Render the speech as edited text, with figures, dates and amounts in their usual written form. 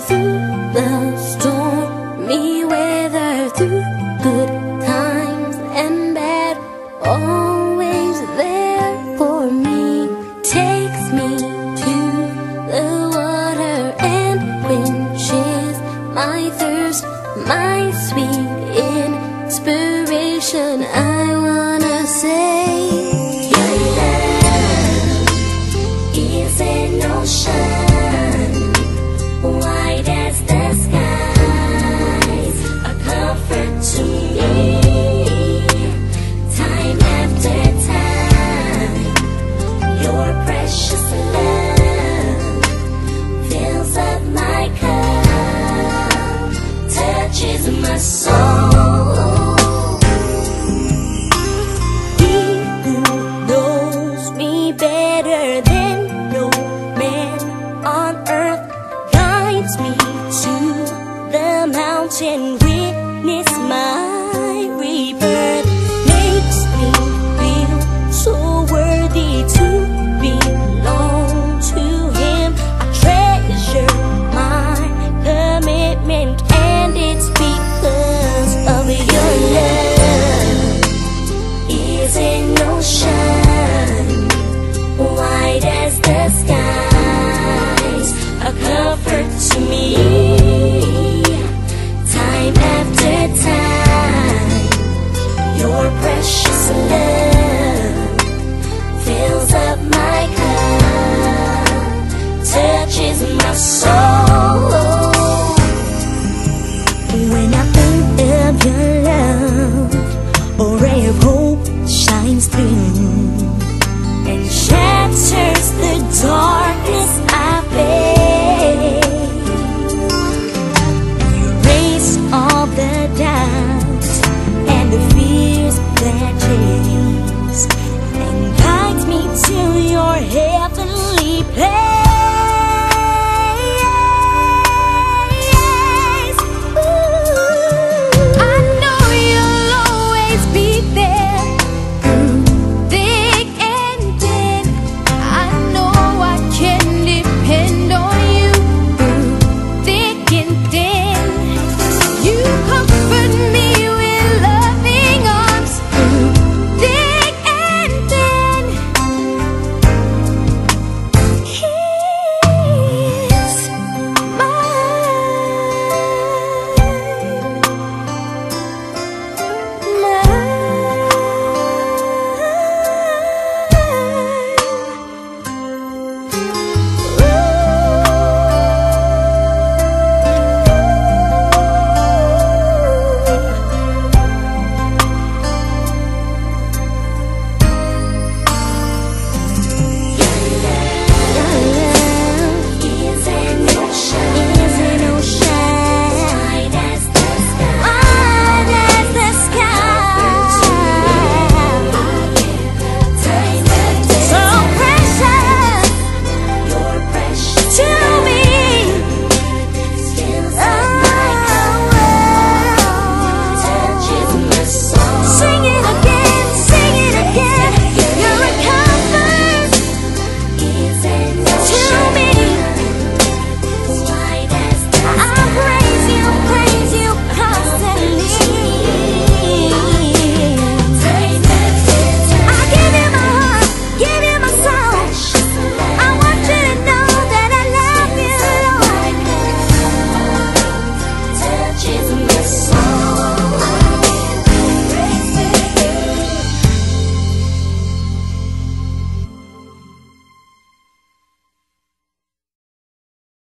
through the stormy weather, through good times and bad, always there for me. Takes me to the water and quenches my thirst, my sweet inspiration. I wanna say, your love is an ocean, wide as the skies, a comfort to me. Time after time, your precious love fills up my cup, touches my soul. He who knows me better than no man on earth guides me to the mountain, witness my rebirth, makes me feel so worthy to belong to him. I treasure my commitment, and it's because of your love. Is an ocean, wide as the skies, a comfort to me.